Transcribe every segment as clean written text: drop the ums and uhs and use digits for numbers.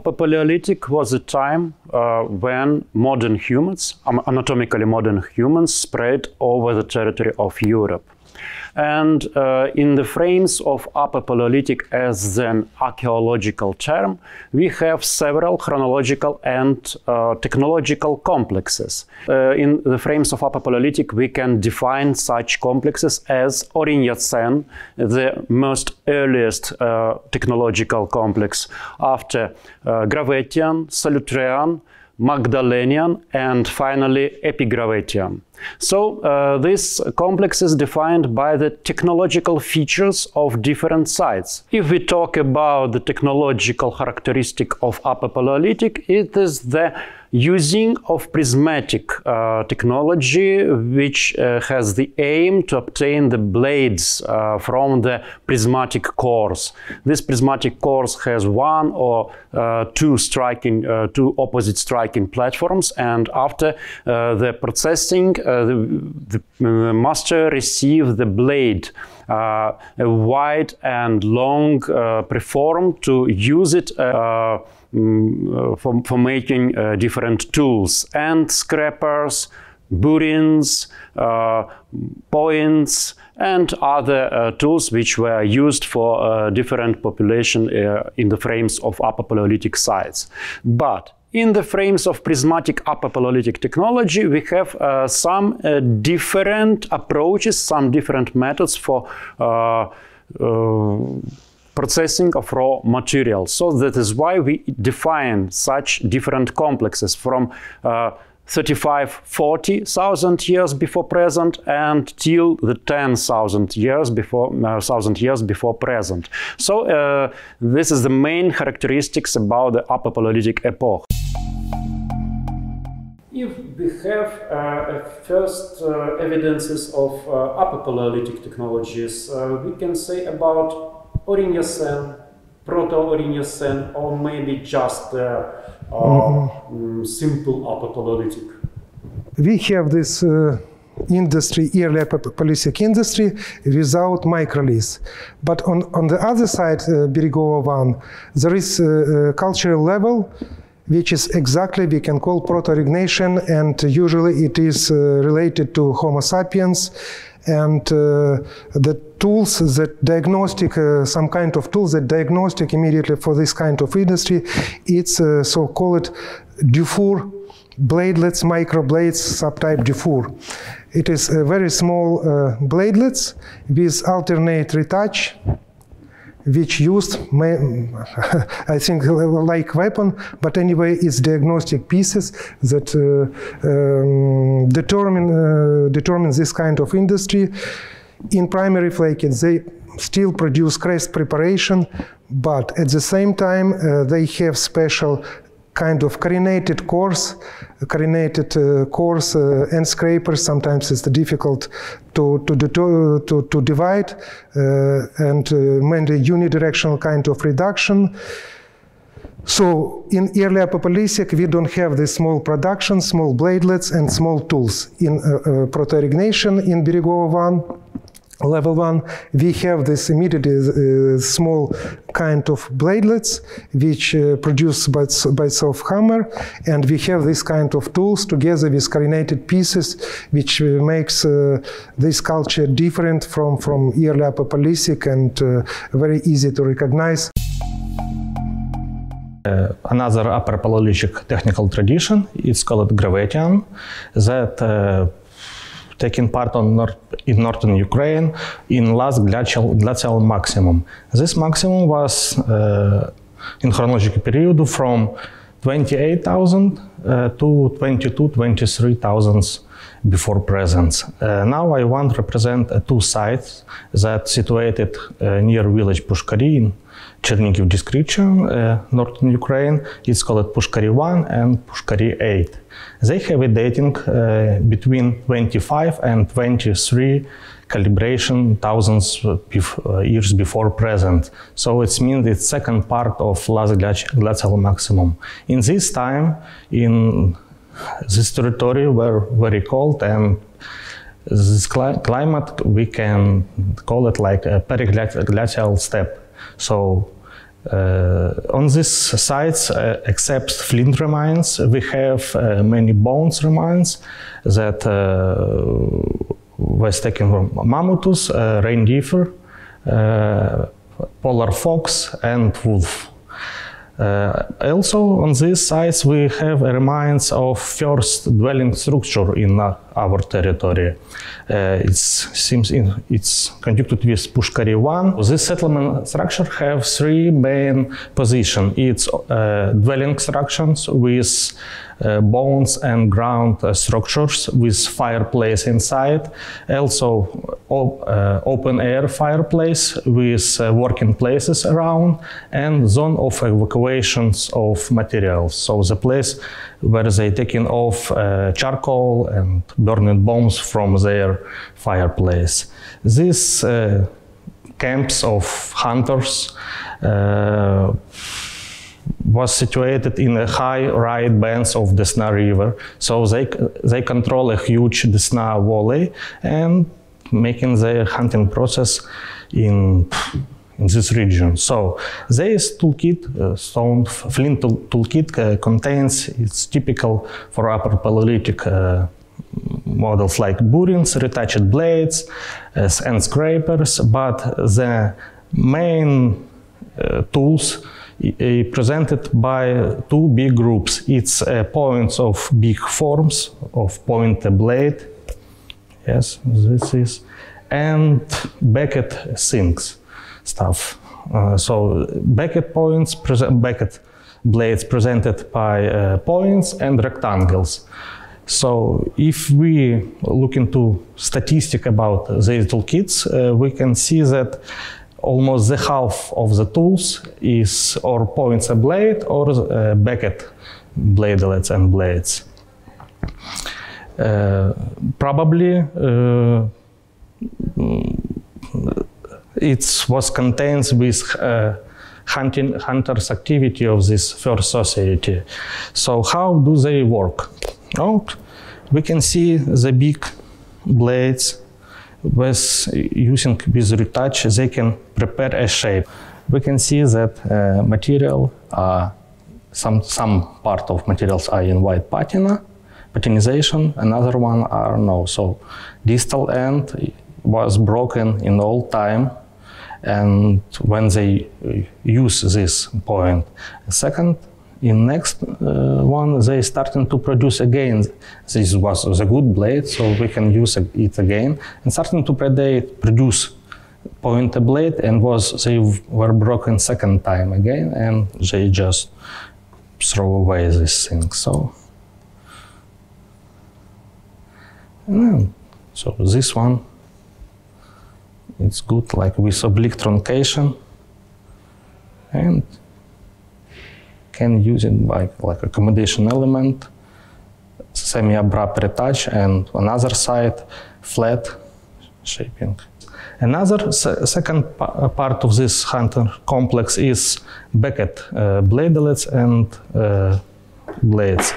Upper Paleolithic was a time when modern humans, anatomically modern humans, spread over the territory of Europe. And in the frames of Upper Paleolithic as an archaeological term, we have several chronological and technological complexes. In the frames of Upper Paleolithic, we can define such complexes as Aurignacian, the most earliest technological complex, after Gravettian, Solutrean, Magdalenian, and finally Epigravettian. So this complex is defined by the technological features of different sites. If we talk about the technological characteristic of Upper Paleolithic, it is the using of prismatic technology, which has the aim to obtain the blades from the prismatic cores. This prismatic cores has one or two opposite striking platforms, and after the processing, the master receives the blade, a wide and long preform, to use it for making different tools and scrapers, burins, points, and other tools which were used for different population in the frames of Upper Paleolithic sites. But in the frames of prismatic Upper Paleolithic technology, we have some different approaches, some different methods for processing of raw materials. So that is why we define such different complexes from 35–40,000 years before present and till the 10,000 years before present. So this is the main characteristics about the Upper Paleolithic epoch. If we have first evidences of Upper Paleolithic technologies, we can say about Aurignacian, Proto-Aurignacian, or maybe just simple Upper Paleolithic. We have this industry, early Upper Paleolithic industry, without microliths. But on the other side, Beregovo 1, there is a cultural level which is exactly, we can call Proto-Aurignacian, and usually it is related to Homo sapiens. And the tools that diagnostic, some kind of tools that diagnostic immediately for this kind of industry, it's so-called Dufour bladelets, microblades, subtype Dufour. It is very small bladelets with alternate retouch, which used, I think, like weapon, but anyway, it's diagnostic pieces that determine this kind of industry. In primary flakettes, they still produce crest preparation, but at the same time, they have special kind of carinated cores, and scrapers. Sometimes it's difficult to divide, and mainly unidirectional kind of reduction. So in early Upper Paleolithic, we don't have this small production, small bladelets, and small tools. In Proto-Aurignacian, in Beregovo 1, level 1, we have this immediately small kind of bladelets, which produce by self-hammer, and we have this kind of tools together with carinated pieces, which makes this culture different from early Upper Paleolithic and very easy to recognize. Another Upper Paleolithic technical tradition, it's called Gravettian, that taking part in northern Ukraine in last glacial maximum. This maximum was in chronological period from 28,000 to 22–23,000 before present. Now I want to represent two sites that situated near village Pushkari in Chernihiv description, northern Ukraine. It's called Pushkari 1 and Pushkari 8. They have a dating between 25 and 23 calibration thousands years before present. So it means it's second part of last glacial maximum. In this time, in this territory were very cold, and this climate we can call it like a periglacial steppe. So On these sites, except flint remains, we have many bones remains that was taken from mammoths, reindeer, polar fox, and wolf. Also on these sites we have remains of first dwelling structure in our territory. It's conducted with Pushkari 1. This settlement structure have three main positions. It's dwelling structures with bones and ground structures with fireplace inside. Also open air fireplace with working places around and zone of evacuations of materials. So the place where they taking off charcoal and burning bombs from their fireplace. These camps of hunters was situated in the high right banks of Desna River. So they control a huge Desna valley and making their hunting process in this region. So this toolkit, stone flint toolkit contains, it's typical for Upper Paleolithic models like burins, retouched blades, and scrapers, but the main tools presented by two big groups. It's points of big forms of pointed blade, yes, this is, and Beckett sinks stuff. So Beckett points, Beckett blades presented by points and rectangles. So if we look into statistics about these toolkits, we can see that almost the half of the tools is or points a blade or Beckett bladelets and blades. Probably it was contained with hunters' activity of this first society. So how do they work? Oh, we can see the big blades with using with retouch, they can prepare a shape. We can see that material, some part of materials are in white patina, patinization, another one are no. So distal end was broken in old time, and when they use this point. Second, in next one, they starting to produce again. This was a good blade, so we can use it again. And starting to produce pointed blade, and they were broken second time again, and they just throw away this thing. So this one, it's good, like with oblique truncation, and can use it like accommodation element, semi-abrupt retouch, and on other side, flat shaping. Another second part of this hunter complex is Beckett bladelets and blades.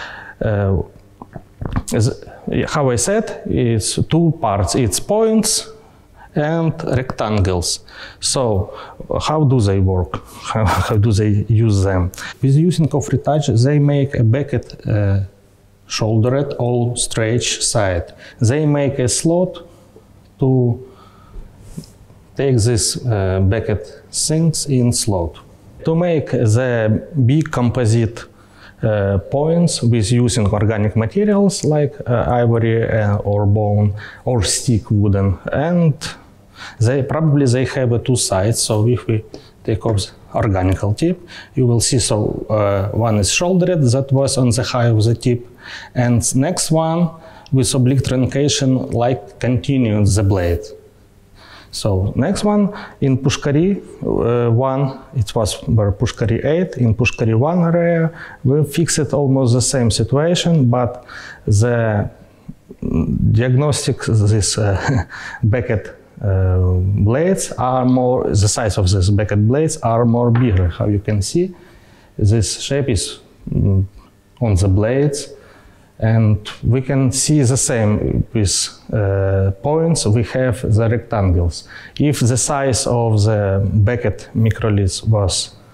How I said, it's two parts. It's points and rectangles. So how do they work? How do they use them? With using of retouch, they make a Beckett shouldered all straight side. They make a slot to take this Beckett things in slot. To make the big composite points with using organic materials like ivory or bone or stick wooden, and they have two sides. So if we take off the organical tip, you will see, so one is shouldered, that was on the high of the tip, and next one with oblique truncation like continued the blade. So next one in Pushkari 1, it was where Pushkari 8, in Pushkari 1 area, we fixed almost the same situation, but the diagnostic, this Beckett blades are more, the size of these Beckett blades are more bigger. How you can see, this shape is on the blades, and we can see the same with points. We have the rectangles. If the size of the Beckett microliths was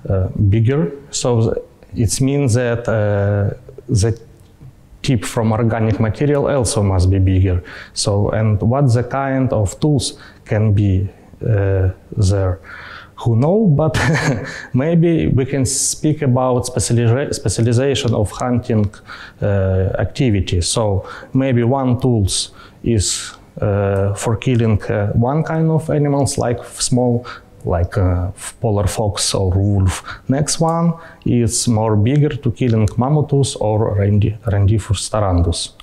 bigger. So it means that the tip from organic material also must be bigger. So, and what the kind of tools can be there? Who know, but maybe we can speak about specialization of hunting activities. So maybe one tools is for killing one kind of animals, like small, like polar fox or wolf. Next one is more bigger to killing mammutus or Rendifus tarandus.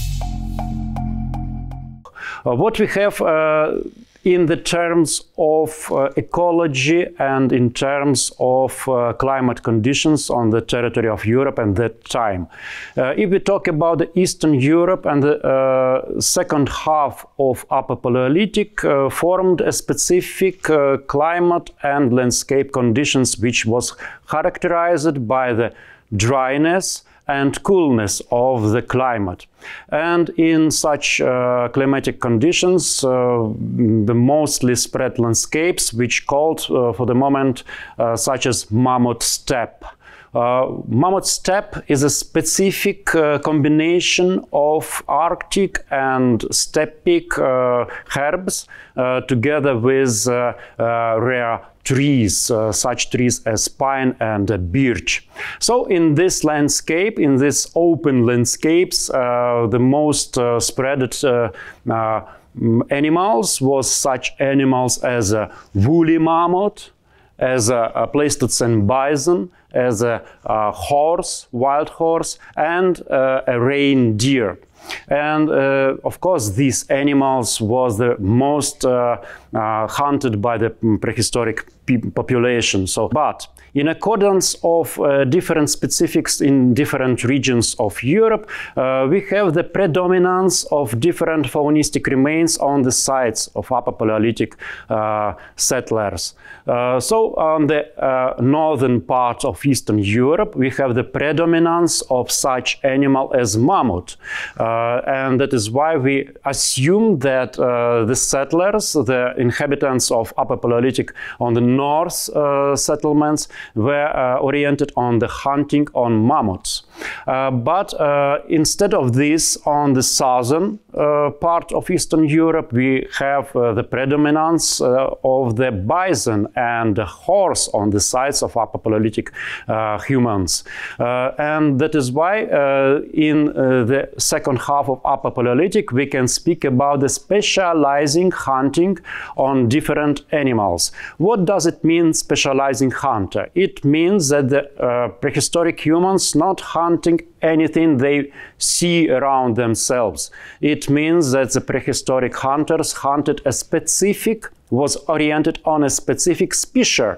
What we have in the terms of ecology and in terms of climate conditions on the territory of Europe at that time. If we talk about the Eastern Europe and the second half of Upper Paleolithic formed a specific climate and landscape conditions which was characterized by the dryness and coolness of the climate. And in such climatic conditions, the mostly spread landscapes which called for the moment such as mammoth steppe. Mammoth steppe is a specific combination of Arctic and steppic herbs together with rare trees, such trees as pine and birch. So in this landscape, in this open landscapes, the most spread animals was such animals as a woolly mammoth, as a Pleistocene bison, as a horse, wild horse, and a reindeer. And of course, these animals was the most hunted by the prehistoric population. So, but in accordance of different specifics in different regions of Europe, we have the predominance of different faunistic remains on the sites of Upper Paleolithic settlers. So on the northern part of Eastern Europe, we have the predominance of such animal as mammoth. And that is why we assume that the settlers, the inhabitants of Upper Paleolithic on the north settlements, were oriented on the hunting on mammoths. But instead of this, on the southern part of Eastern Europe, we have the predominance of the bison and the horse on the sites of Upper Paleolithic humans. And that is why in the second half of Upper Paleolithic, we can speak about the specializing hunting on different animals. What does it mean, specializing hunter? It means that the prehistoric humans not hunting anything they see around themselves. It means that the prehistoric hunters hunted a specific, was oriented on a specific species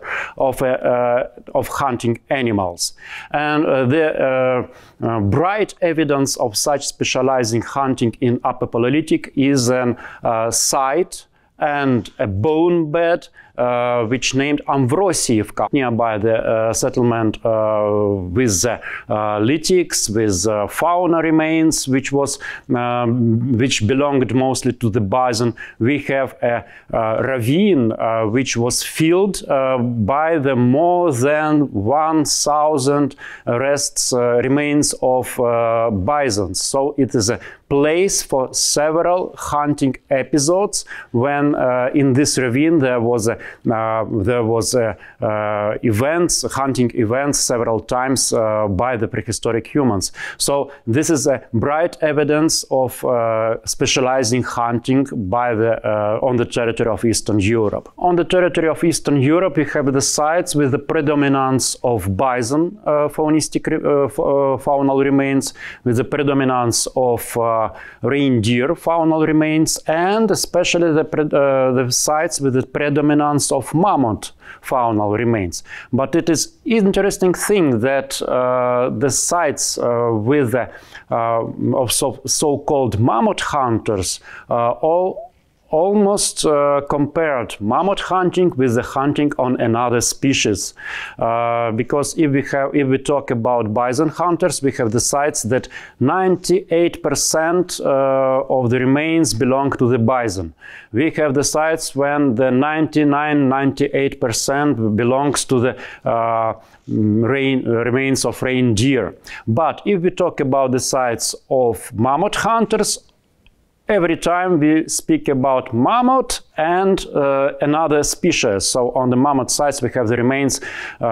of hunting animals. And the bright evidence of such specializing hunting in Upper Paleolithic is a site and a bone bed which named Amvrosiivka, nearby the settlement with the lithics, with fauna remains, which belonged mostly to the bison. We have a ravine which was filled by the more than 1,000 remains of bisons. So it is a place for several hunting episodes when in this ravine there was hunting events several times by the prehistoric humans. So this is a bright evidence of specializing hunting by on the territory of Eastern Europe. On the territory of Eastern Europe, we have the sites with the predominance of bison faunistic faunal remains, with the predominance of reindeer faunal remains, and especially the sites with the predominance of mammoth faunal remains. But it is interesting thing that the sites with of so-called mammoth hunters almost compared mammoth hunting with the hunting on another species, because if we talk about bison hunters, we have the sites that 98% of the remains belong to the bison. We have the sites when the 98% belongs to the remains of reindeer. But if we talk about the sites of mammoth hunters, every time we speak about mammoth and another species. So on the mammoth sites we have the remains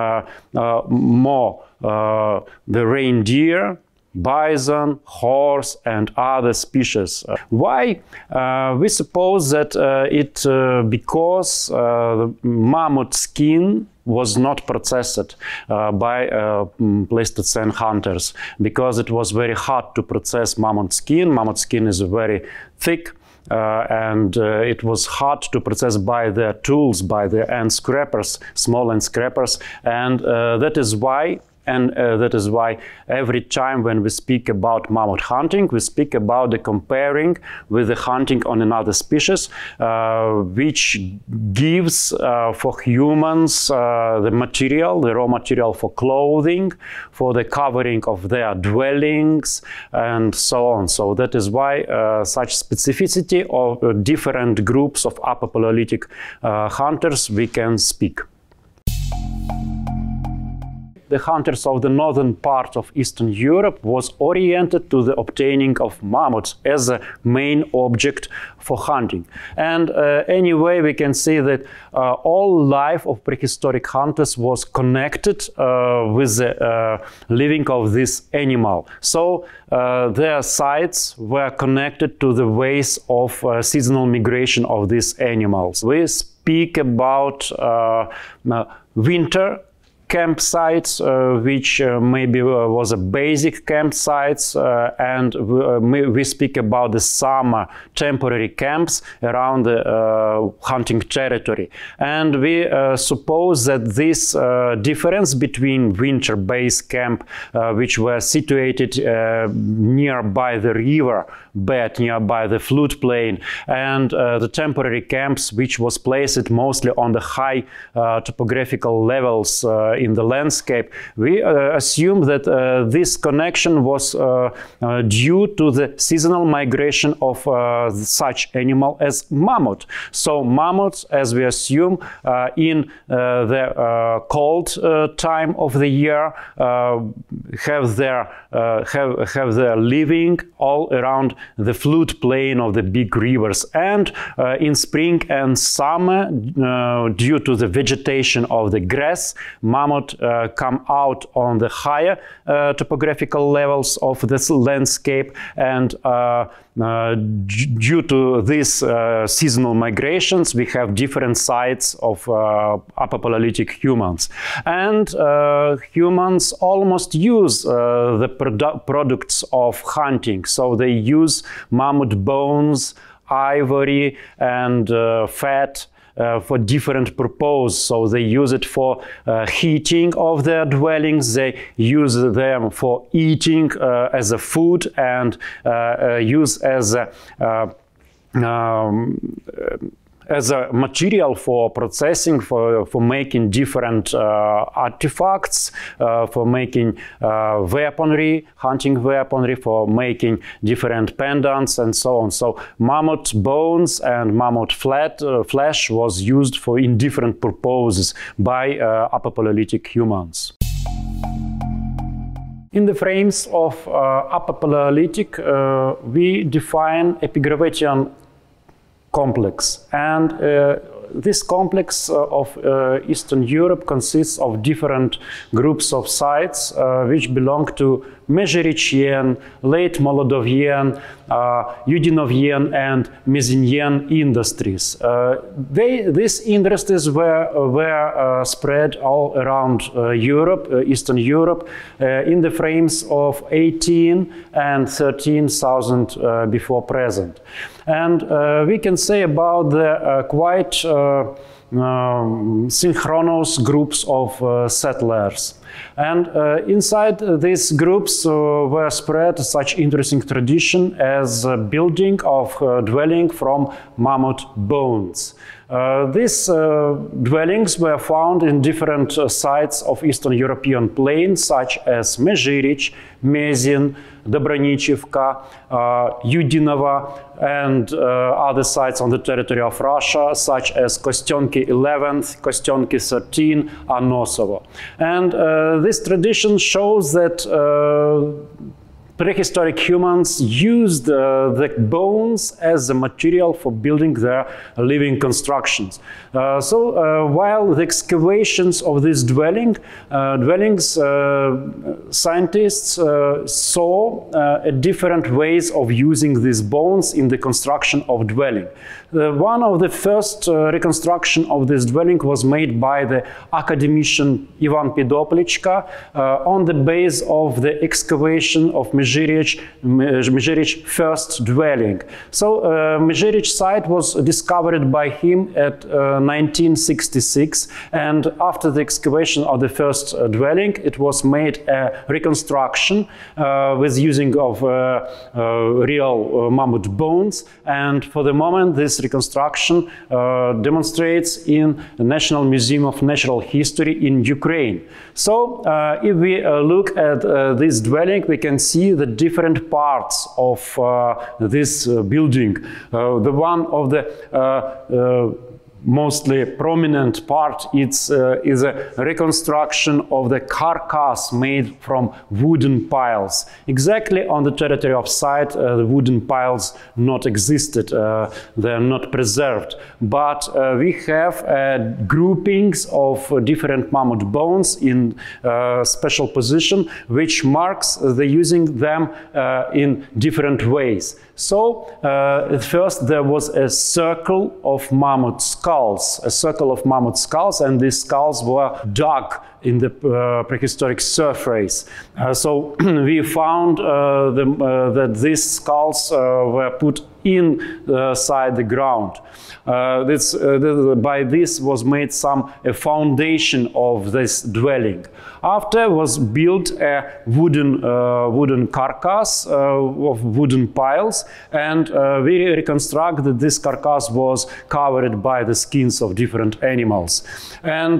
more the reindeer, bison, horse and other species. Why? We suppose that because the mammoth skin was not processed by Pleistocene hunters, because it was very hard to process mammoth skin. Mammoth skin is very thick, and it was hard to process by their tools, by the end scrapers, small end scrapers, and that is why every time when we speak about mammoth hunting, we speak about the comparing with the hunting on another species, which gives for humans the material, the raw material for clothing, for the covering of their dwellings, and so on. So that is why such specificity of different groups of Upper Paleolithic hunters we can speak. The hunters of the northern part of Eastern Europe was oriented to the obtaining of mammoths as a main object for hunting. And anyway, we can see that all life of prehistoric hunters was connected with the living of this animal. So their sites were connected to the ways of seasonal migration of these animals. We speak about winter campsites, which maybe was a basic campsites, and we speak about the summer temporary camps around the hunting territory. And we suppose that this difference between winter base camp, which were situated nearby the river bed, nearby the floodplain, and the temporary camps, which was placed mostly on the high topographical levels in the landscape, we assume that this connection was due to the seasonal migration of such animal as mammoth. So mammoths, as we assume, in the cold time of the year, have their living all around the floodplain of the big rivers, and in spring and summer, due to the vegetation of the grass, mammoth come out on the higher topographical levels of this landscape, and due to these seasonal migrations, we have different sites of Upper Paleolithic humans. And humans almost use the products of hunting. So they use mammoth bones, ivory, and fat for different purposes. So they use it for heating of their dwellings, they use them for eating as a food, and use as a material for processing, for making different artifacts, for making weaponry, hunting weaponry, for making different pendants, and so on. So mammoth bones and mammoth flesh was used for in different purposes by Upper Paleolithic humans. In the frames of Upper Paleolithic, we define Epigravetian complex, and this complex of Eastern Europe consists of different groups of sites which belong to Mesoerechian, late Molodovian, Eudinovian and Mesenian industries. These industries were spread all around Europe, Eastern Europe, in the frames of 18 and 13,000 before present. And we can say about the quite synchronous groups of settlers. And inside these groups were spread such interesting tradition as building of dwelling from mammoth bones. These dwellings were found in different sites of Eastern European plain, such as Mezhirich, Mezin, Dobranichivka, Yudinovo, and other sites on the territory of Russia, such as Kostyonki 11th, Kostyonki 13, Anosovo. And this tradition shows that prehistoric humans used the bones as a material for building their living constructions. While the excavations of this dwellings, scientists saw different ways of using these bones in the construction of dwelling. One of the first reconstruction of this dwelling was made by the academician Ivan Pidoplichka on the base of the excavation of Mezhirich first dwelling. So Mezhirich site was discovered by him at 1966, and after the excavation of the first dwelling, it was made a reconstruction with using of real mammoth bones, and for the moment this reconstruction demonstrates in the National Museum of Natural History in Ukraine. So if we look at this dwelling, we can see the different parts of this building. The one of the mostly prominent part is a reconstruction of the carcass made from wooden piles. Exactly on the territory of site, the wooden piles not existed, they are not preserved. But we have groupings of different mammoth bones in special position, which marks the using them in different ways. So at first there was a circle of mammoth skulls, and these skulls were dug in the prehistoric surface. So we found that these skulls were put inside the ground. By this was made a foundation of this dwelling. After was built a wooden carcass of wooden piles, and we reconstruct that this carcass was covered by the skins of different animals. And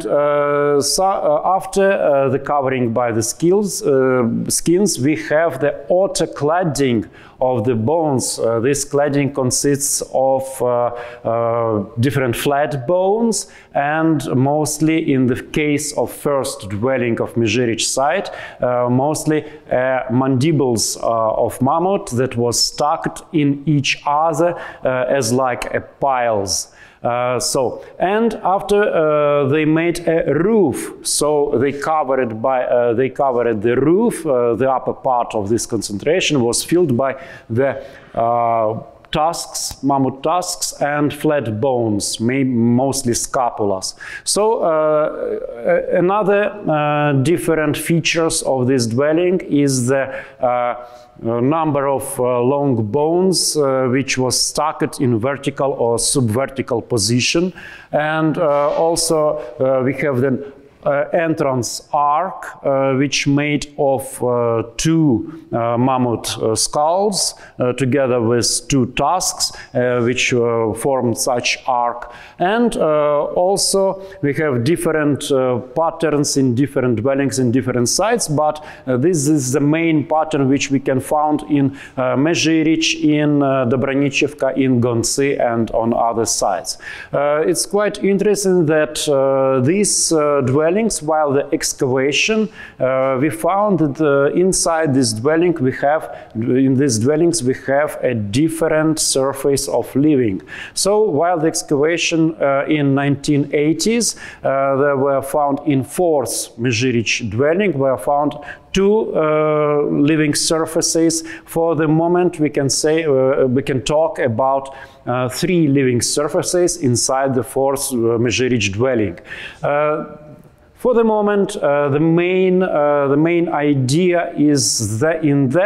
after the covering by the skins, we have the outer cladding of the bones. This cladding consists of different flat bones, and mostly in the case of first dwelling of Mezhirich site, mostly mandibles of mammoth that was stacked in each other as like piles. And after they made a roof, so they covered the roof. The upper part of this concentration was filled by the tusks, mammoth tusks, and flat bones, mostly scapulas. So another different features of this dwelling is the number of long bones which was stacked in vertical or subvertical position, and also we have the entrance arc, which made of two mammoth skulls together with two tusks, which formed such arc. And also we have different patterns in different dwellings in different sites, but this is the main pattern which we can find in Mezhirich, in Dobranichivka, in Gontsy, and on other sites. It's quite interesting that these dwellings, while the excavation, we found that inside this dwelling in these dwellings we have a different surface of living. So while the excavation in 1980s, there were found in fourth Mezhirich dwelling, were found two living surfaces. For the moment, we can say we can talk about three living surfaces inside the fourth Mezhirich dwelling. For the moment, the main idea is that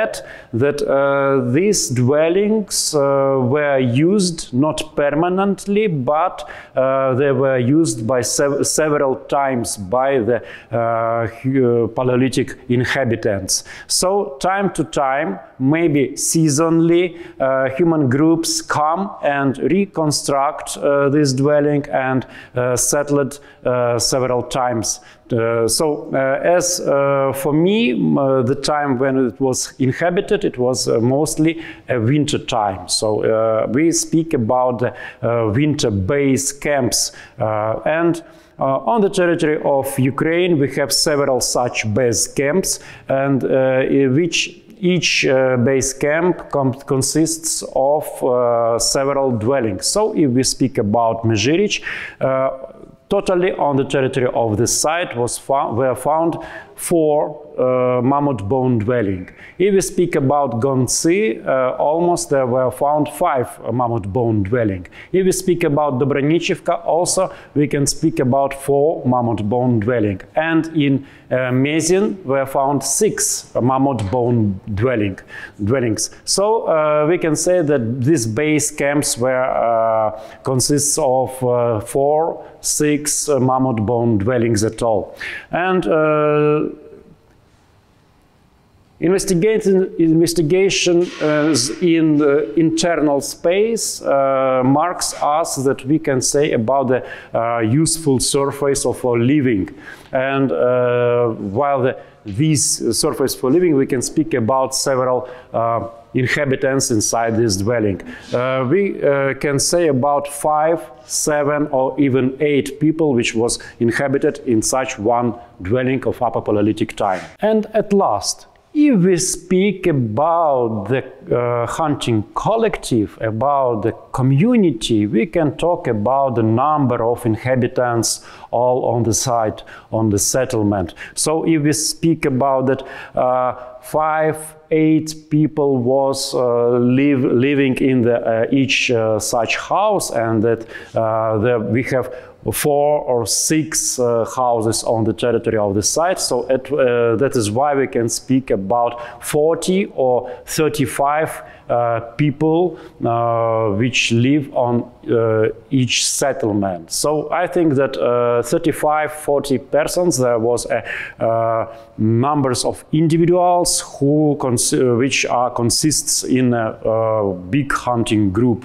these dwellings were used not permanently, but they were used by several times by the Paleolithic inhabitants. So time to time, maybe seasonally, human groups come and reconstruct this dwelling and settle it several times. As for me, the time when it was inhabited, it was mostly a winter time. So we speak about the winter base camps and on the territory of Ukraine, we have several such base camps, and which each base camp consists of several dwellings. So if we speak about Mezhirich, totally on the territory of the site were found 4 mammoth bone dwelling. If we speak about Gonцы, almost there were found 5 mammoth bone dwelling. If we speak about Dobranichivka, also we can speak about 4 mammoth bone dwelling. And in Mezin were found 6 mammoth bone dwellings. So we can say that these base camps were consists of 4-6 mammoth bone dwellings at all. And investigation in the internal space marks us that we can say about the useful surface of our living. And while this surface for living, we can speak about several inhabitants inside this dwelling. We can say about 5, 7 or even 8 people which was inhabited in such one dwelling of Upper Paleolithic time. And at last, if we speak about the hunting collective, about the community, we can talk about the number of inhabitants all on the site, on the settlement. So if we speak about that 5-8 people was living in each such house, and that we have 4 or 6 houses on the territory of the site. So that is why we can speak about 40 or 35 people which live on each settlement. So I think that 35-40 persons, there was numbers of individuals who consists in a big hunting group.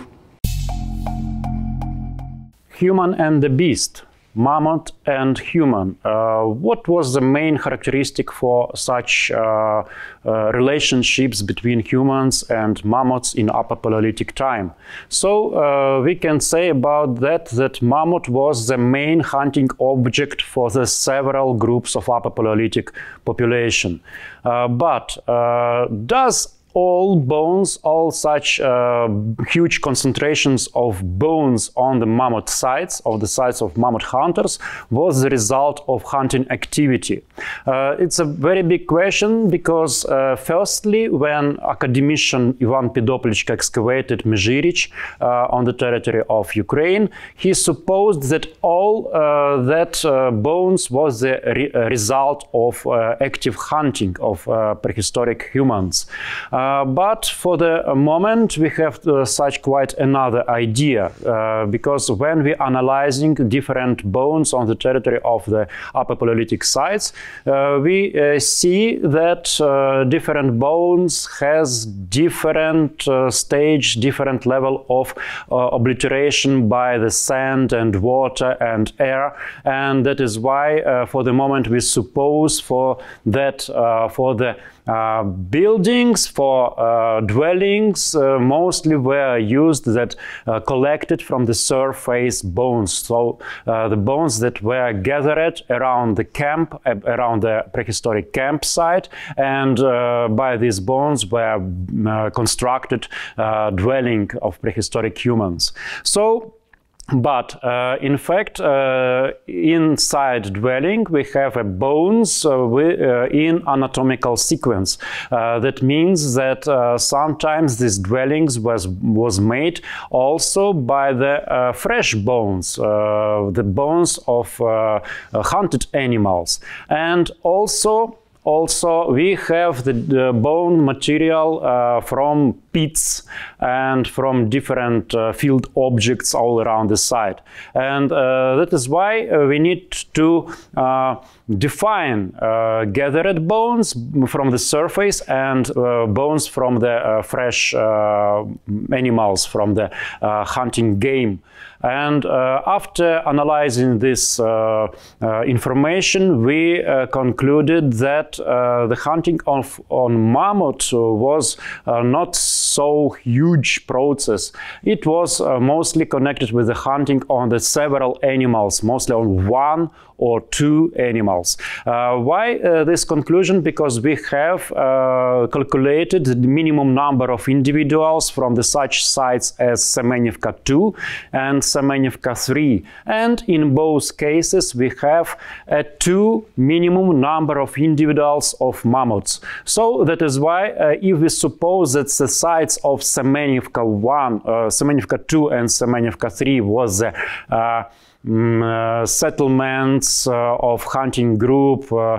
Human and the beast, mammoth and human. What was the main characteristic for such relationships between humans and mammoths in Upper Paleolithic time? So we can say about that mammoth was the main hunting object for the several groups of Upper Paleolithic population. But does all bones, all such huge concentrations of bones on the mammoth sites, of the sites of mammoth hunters, was the result of hunting activity? It's a very big question, because firstly, when academician Ivan Pidoplichko excavated Mezhirich on the territory of Ukraine, he supposed that all bones was the result of active hunting of prehistoric humans. But for the moment, we have such quite another idea, because when we analyzing different bones on the territory of the Upper Paleolithic sites, we see that different bones has different stage, different level of obliteration by the sand and water and air, and that is why for the moment we suppose for the buildings, for dwellings, mostly were used that collected from the surface bones. So the bones that were gathered around the camp, around the prehistoric campsite, and by these bones were constructed dwelling of prehistoric humans. So But in fact, inside dwelling we have a bones in anatomical sequence. That means that sometimes these dwellings was made also by the fresh bones, the bones of hunted animals, and also we have the bone material from pits and from different field objects all around the site. And that is why we need to define gathered bones from the surface and bones from the fresh animals, from the hunting game. And after analyzing this information, we concluded that the hunting on mammoth was not so huge process. It was mostly connected with the hunting on the several animals, mostly on one or two animals. Why this conclusion? Because we have calculated the minimum number of individuals from the such sites as Semenivka 2 and Semenivka 3. And in both cases we have a 2 minimum number of individuals of mammoths. So that is why if we suppose that the sites of Semenivka 1, Semenivka 2 and Semenivka 3 was settlements of hunting group for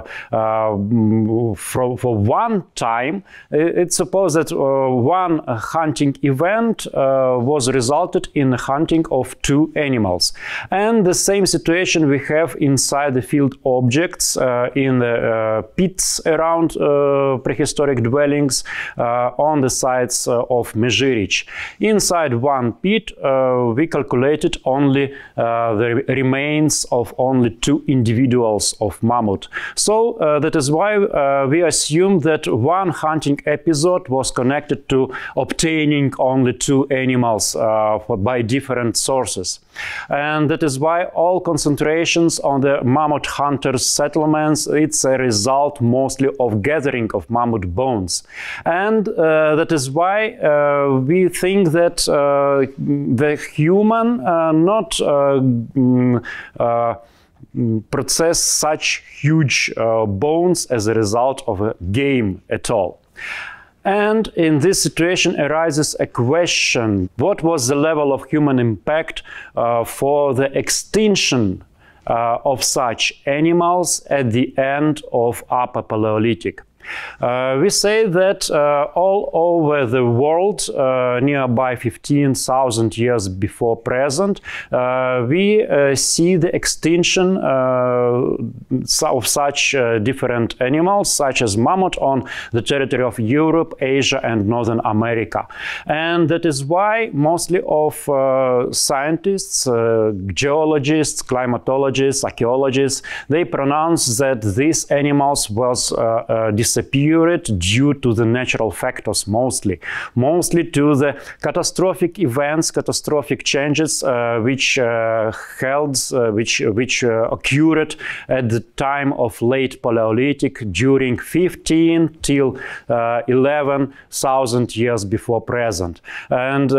one time, it's supposed that one hunting event was resulted in the hunting of 2 animals. And the same situation we have inside the field objects in the pits around prehistoric dwellings on the sites of Mezhirich. Inside one pit we calculated only the remains of only 2 individuals of mammoth. So that is why we assume that one hunting episode was connected to obtaining only 2 animals by different sources. And that is why all concentrations on the mammoth hunters' settlements, it's a result mostly of gathering of mammoth bones. And that is why we think that the human not process such huge bones as a result of a game at all. And in this situation arises a question: what was the level of human impact for the extinction of such animals at the end of Upper Paleolithic? We say that all over the world, nearby 15,000 years before present, we see the extinction of such different animals, such as mammoth, on the territory of Europe, Asia, and Northern America. And that is why mostly of scientists, geologists, climatologists, archaeologists, they pronounce that these animals was disappeared due to the natural factors, mostly to the catastrophic events, catastrophic changes which occurred at the time of late Paleolithic during 15 till 11,000 years before present. And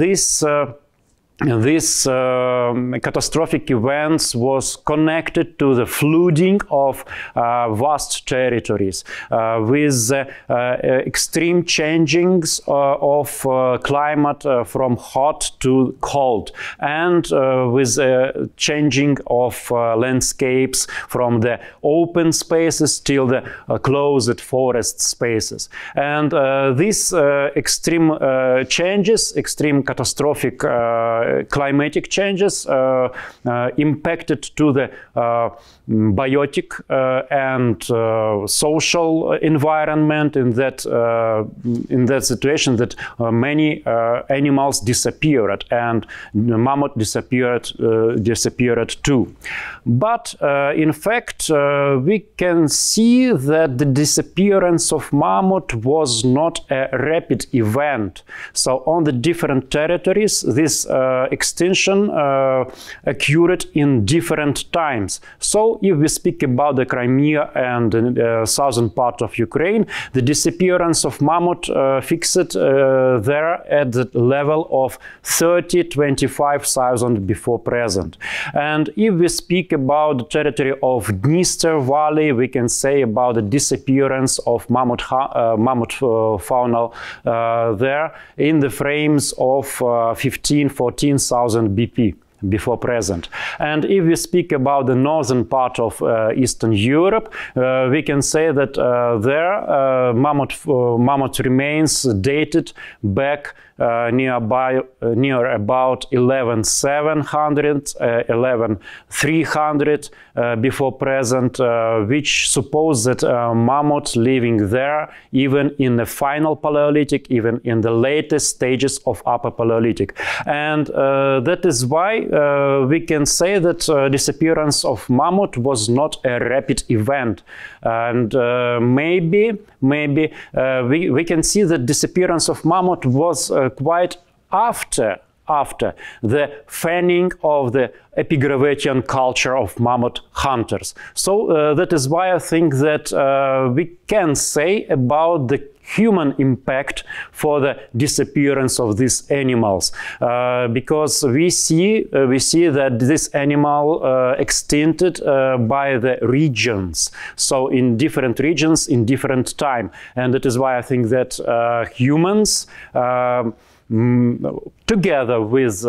these catastrophic events was connected to the flooding of vast territories with extreme changings of climate from hot to cold, and with changing of landscapes from the open spaces till the closed forest spaces. And these extreme changes, extreme catastrophic climatic changes impacted to the biotic and social environment in that situation, that many animals disappeared, and mammoth disappeared too. But in fact we can see that the disappearance of mammoth was not a rapid event. So on the different territories, this extinction occurred in different times. So if we speak about the Crimea and the southern part of Ukraine, the disappearance of mammoth fixed there at the level of 30-25,000 before present. And if we speak about the territory of Dniester Valley, we can say about the disappearance of mammoth fauna there in the frames of 14,000 BP before present. And if we speak about the northern part of Eastern Europe, we can say that there mammoth remains dated back near about 11,700, 11,300 before present, which suppose that mammoth living there even in the final Paleolithic, even in the latest stages of Upper Paleolithic. And that is why we can say that disappearance of mammoth was not a rapid event. And maybe we can see that disappearance of mammoth was quite after the fanning of the epigravettian culture of mammoth hunters. So that is why I think that we can say about the human impact for the disappearance of these animals, because we see that this animal extincted by the regions, so in different regions in different time. And that is why I think that humans together with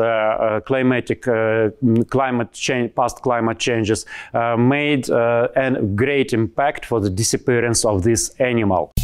past climate changes made a great impact for the disappearance of this animal.